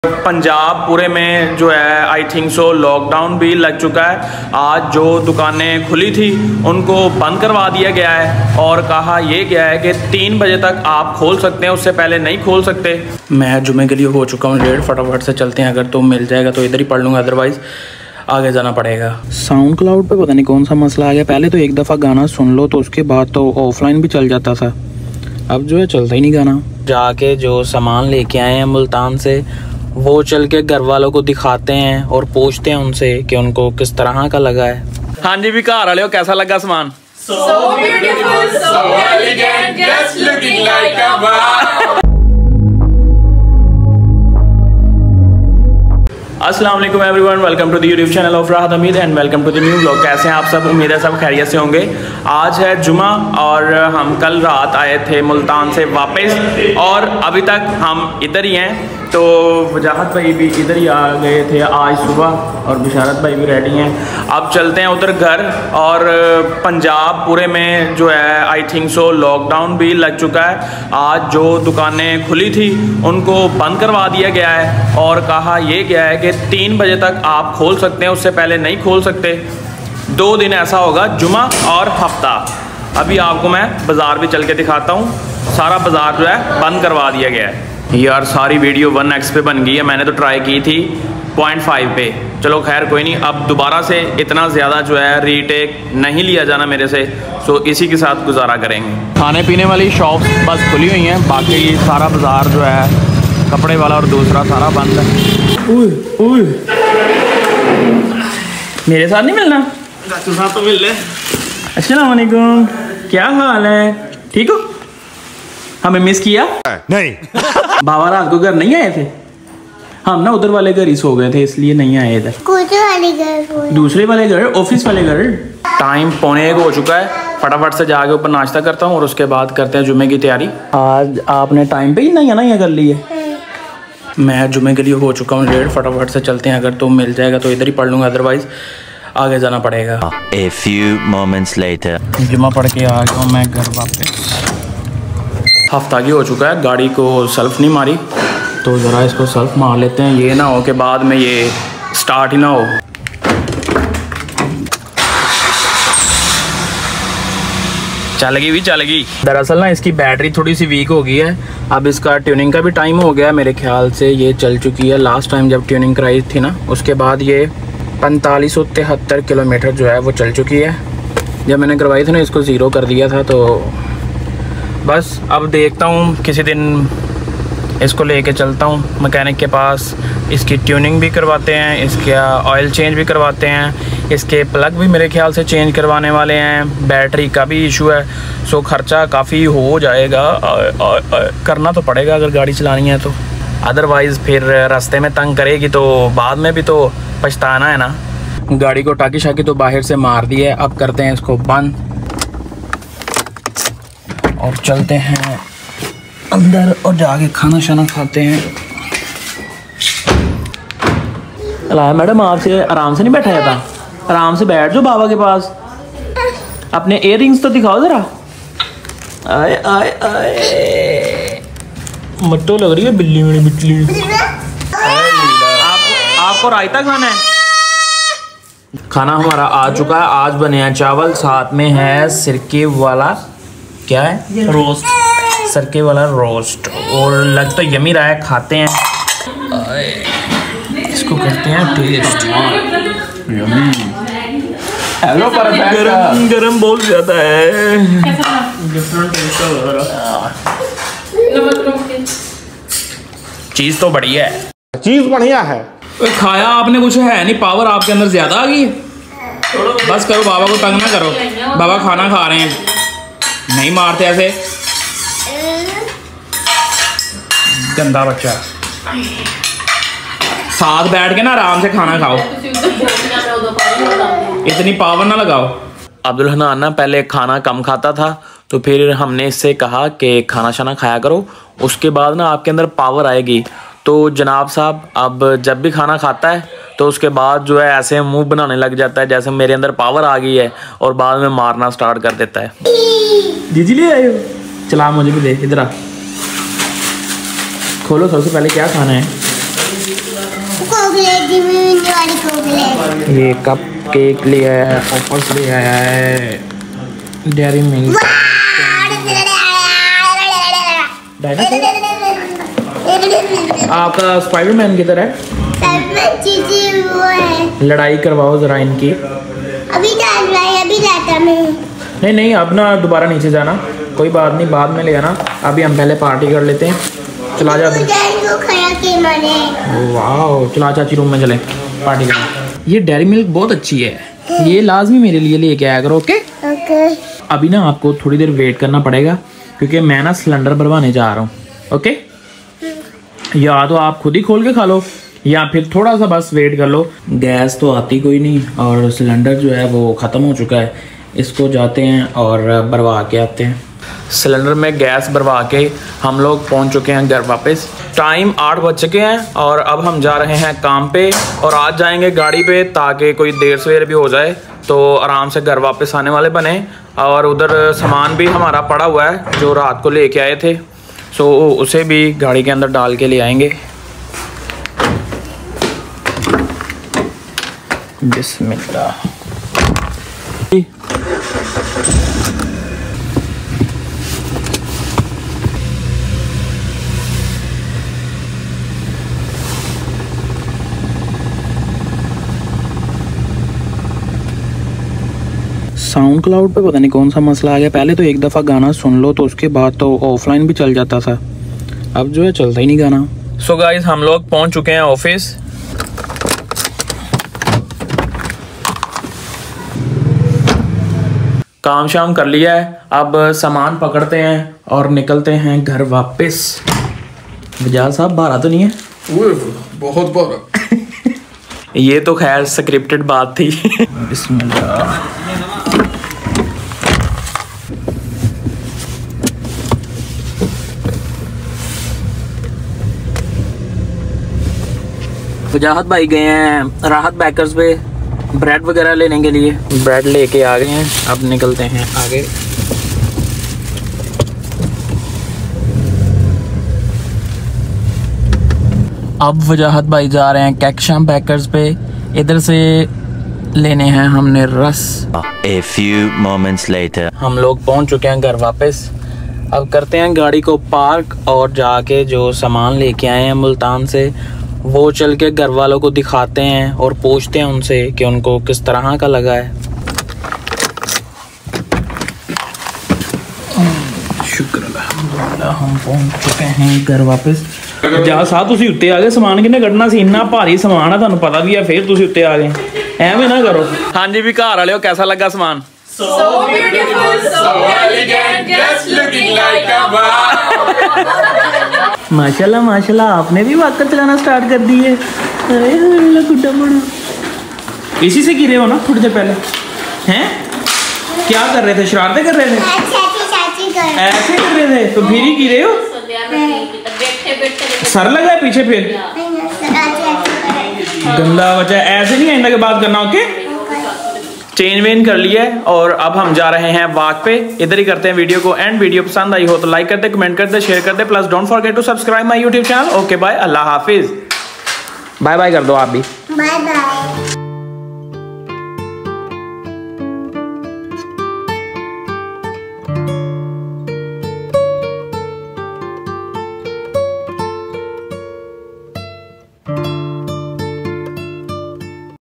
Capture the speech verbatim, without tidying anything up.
पंजाब पूरे में जो है आई थिंक सो लॉकडाउन भी लग चुका है। आज जो दुकानें खुली थी उनको बंद करवा दिया गया है और कहा यह गया है कि तीन बजे तक आप खोल सकते हैं, उससे पहले नहीं खोल सकते। मैं जुमे के लिए हो चुका हूँ रेड, फटाफट से चलते हैं। अगर तो मिल जाएगा तो इधर ही पढ़ लूँगा, अदरवाइज़ आगे जाना पड़ेगा। साउंड क्लाउड पे पता नहीं कौन सा मसला आ गया। पहले तो एक दफ़ा गाना सुन लो तो उसके बाद तो ऑफलाइन भी चल जाता था, अब जो है चलता ही नहीं गाना। जाके जो सामान लेके आए हैं मुल्तान से वो चल के घर वालों को दिखाते हैं और पूछते हैं उनसे कि उनको किस तरह का लगा है। हाँ जी भी घर वाले, कैसा लगा सामान? So beautiful, so elegant, just looking like a wow. अस्सलाम वालेकुम everyone, welcome to the YouTube channel of Rahat Hamid and welcome to the new vlog. कैसे हैं आप सब? उम्मीद है सब खैरियत से होंगे। आज है जुमा और हम कल रात आए थे मुल्तान से वापस और अभी तक हम इधर ही हैं। तो वजाहत भाई भी इधर ही आ गए थे आज सुबह और बिशारत भाई भी रेडी हैं। अब चलते हैं उधर घर। और पंजाब पूरे में जो है आई थिंक सो लॉकडाउन भी लग चुका है। आज जो दुकानें खुली थी उनको बंद करवा दिया गया है और कहा यह गया है कि तीन बजे तक आप खोल सकते हैं, उससे पहले नहीं खोल सकते। दो दिन ऐसा होगा, जुमा और हफ्ता। अभी आपको मैं बाज़ार भी चल के दिखाता हूँ। सारा बाज़ार जो है बंद करवा दिया गया है। यार सारी वीडियो वन एक्स पे बन गई है, मैंने तो ट्राई की थी पॉइंट फाइव पे। चलो खैर कोई नहीं, अब दोबारा से इतना ज़्यादा जो है रीटेक नहीं लिया जाना मेरे से, सो इसी के साथ गुजारा करेंगे। खाने पीने वाली शॉप्स बस खुली हुई हैं, बाकी सारा बाज़ार जो है कपड़े वाला और दूसरा सारा बंद है। उई, उई। मेरे साथ नहीं मिलना? साथ तो मिल ले। अस्सलाम वालेकुम, क्या हाल है? ठीक हो? हमें मिस किया? नहीं। बाबा रात को घर नहीं आए थे? हम ना उधर वाले घर ही सो गए थे, इसलिए नहीं आए इधर। वाले घर? दूसरे वाले घर, ऑफिस वाले घर। टाइम पौने एक हो चुका है, फटाफट से जाके ऊपर नाश्ता करता हूँ और उसके बाद करते हैं जुमे की तैयारी। आज आपने टाइम पे ही नहीं आना कर ली है। मैं जुमे के लिए हो चुका हूँ रेड, फटाफट से चलते हैं। अगर तो मिल जाएगा तो इधर ही पढ़ लूँगा, अदरवाइज आगे जाना पड़ेगा। A few moments later. जुमा पढ़ के आ गया हूँ मैं घर वापस। हफ्ता की हो चुका है, गाड़ी को सेल्फ नहीं मारी, तो ज़रा इसको सेल्फ मार लेते हैं। ये ना हो कि बाद में ये स्टार्ट ही ना हो। चलेगी भी चलेगी। दरअसल ना इसकी बैटरी थोड़ी सी वीक हो गई है। अब इसका ट्यूनिंग का भी टाइम हो गया, मेरे ख्याल से ये चल चुकी है। लास्ट टाइम जब ट्यूनिंग कराई थी ना, उसके बाद ये पैंतालीस सौ तिहत्तर किलोमीटर जो है वो चल चुकी है। जब मैंने करवाई थी ना, इसको ज़ीरो कर दिया था। तो बस अब देखता हूँ किसी दिन इसको लेके चलता हूँ मैकेनिक के पास। इसकी ट्यूनिंग भी करवाते हैं, इसका ऑयल चेंज भी करवाते हैं, इसके प्लग भी मेरे ख्याल से चेंज करवाने वाले हैं। बैटरी का भी इशू है, सो ख़र्चा काफ़ी हो जाएगा। आ, आ, आ, करना तो पड़ेगा अगर गाड़ी चलानी है तो, अदरवाइज़ फिर रास्ते में तंग करेगी तो बाद में भी तो पछताना है ना। गाड़ी को टाकी शाकी तो बाहर से मार दी है, अब करते हैं इसको बंद और चलते हैं अंदर और जाके खाना शाना खाते हैं। अलाया मैडम, आपसे आराम से नहीं बैठा जाता? आराम से बैठ जाओ बाबा के पास। अपने इयर रिंग्स तो दिखाओ ज़रा। आए आए आए, मट्टो लग रही है बिल्ली मेरी बिल्ली। आपको आपको रायता खाना है? खाना हमारा आ चुका है। आज बने हैं चावल, साथ में है सिरके वाला, क्या है, रोस्ट, सिरके वाला रोस्ट, और लग तो यमी रहा है। खाते हैं, इसको करते हैं टेस्ट। हेलो, गरम गरम बहुत ज़्यादा है। चीज़ तो बढ़िया है, चीज बढ़िया है। खाया आपने कुछ है नहीं, पावर आपके अंदर ज़्यादा आ गई। बस करो, बाबा को तंग ना करो। बाबा खाना खा रहे हैं, नहीं मारते ऐसे, गंदा बच्चा। साथ बैठ के ना आराम से खाना खाओ, इतनी पावर ना लगाओ। अब्दुल हनान ना पहले खाना कम खाता था, तो फिर हमने इससे कहा कि खाना शाना खाया करो, उसके बाद ना आपके अंदर पावर आएगी। तो जनाब साहब अब जब भी खाना खाता है तो उसके बाद जो है ऐसे मुंह बनाने लग जाता है जैसे मेरे अंदर पावर आ गई है, और बाद में मारना स्टार्ट कर देता है। दीदी ले आए हो, चला मुझे भी दे, इधर आ। खोलो, सबसे पहले क्या खाना है? ये कप केक ले आया है, ऑफर्स ले आया है, डेयरी मिल्क। आपका स्पाइडरमैन की तरह है। लड़ाई करवाओ जरा इनकी। अभी अभी जाता मैं। नहीं नहीं अब ना दोबारा नीचे जाना, कोई बात नहीं, बाद में ले आना। अभी हम पहले पार्टी कर लेते हैं। चला जा। वाह, चला चाची रूम में चले पार्टी करने। ये डेयरी मिल्क बहुत अच्छी है, ये लाजमी मेरे लिए लेके आया करो। Okay okay. अभी ना आपको थोड़ी देर वेट करना पड़ेगा क्योंकि मैं ना सिलेंडर भरवाने जा रहा हूँ। ओके, या तो आप खुद ही खोल के खा लो या फिर थोड़ा सा बस वेट कर लो। गैस तो आती कोई नहीं और सिलेंडर जो है वो ख़त्म हो चुका है। इसको जाते हैं और भरवा के आते हैं। सिलेंडर में गैस भरवा के हम लोग पहुंच चुके हैं घर वापस। टाइम आठ बज चुके हैं और अब हम जा रहे हैं काम पे और आज जाएंगे गाड़ी पे ताकि कोई देर सवेर भी हो जाए तो आराम से घर वापस आने वाले बने। और उधर सामान भी हमारा पड़ा हुआ है जो रात को लेके आए थे, सो उसे भी गाड़ी के अंदर डाल के ले आएंगे। बिस्मिल्लाह। साउंड क्लाउड पे पता नहीं कौन सा मसला आ गया। पहले तो एक दफ़ा गाना सुन लो तो उसके बाद तो ऑफलाइन भी चल जाता था, अब जो है चलता ही नहीं गाना। सो गाइस हम लोग पहुंच चुके हैं ऑफिस। काम शाम कर लिया है, अब सामान पकड़ते हैं और निकलते हैं घर वापस। वजाल साहब बारह तो नहीं है? बहुत बारह। ये तो खैर स्क्रिप्टेड बात थी। बिस्मिल्लाह। वजाहत भाई गए हैं राहत बेकर्स पे ब्रेड वगैरह लेने के लिए। ब्रेड लेके आ गए हैं, अब निकलते हैं आगे। अब वजाहत भाई जा रहे हैं कैक्शम बेकर्स पे, इधर से लेने हैं हमने रस। A few moments later. हम लोग पहुंच चुके हैं घर वापस। अब करते हैं गाड़ी को पार्क और जाके जो सामान लेके आए हैं मुल्तान से वो चल के घर वालों को दिखाते हैं और पूछते हैं उनसे कि उनको किस तरह का लगा है। शुक्र अल्हम्दुलिल्लाह हम पहुंच चुके हैं घर वापस। जा साथ तुसी उत्ते आ गए, समान किन्ने कढ़ना सी, इन्ना भारी समान है तुहानू पता भी है, फिर तुसी उत्ते आ गए, एवें ना करो। हाँ जी भी घर वाले कैसा लगा समान? So beautiful, so elegant, just looking like a wow. माशाल्लाह माशाल्लाह, आपने भी वाकर चलाना स्टार्ट कर दी है। अरे गुड्डा बड़ा, इसी से गिरे हो ना थोड़ी देर पहले? हैं क्या कर रहे थे? शरारतें कर रहे थे? ऐसे कर रहे थे तो फिर ही गिरे हो? सर लगा है पीछे फिर? गंदा बच्चा, ऐसे नहीं आइंदा के बात करना। ओके, चेंज वेन कर लिया है और अब हम जा रहे हैं वॉक पे। इधर ही करते हैं वीडियो को एंड। वीडियो पसंद आई हो तो लाइक कर दे, कमेंट कर दे, शेयर कर दे, plus don't forget to subscribe my YouTube channel. Okay bye, अल्लाह हाफिज। बाय बाय कर दो आप भी। Bye bye.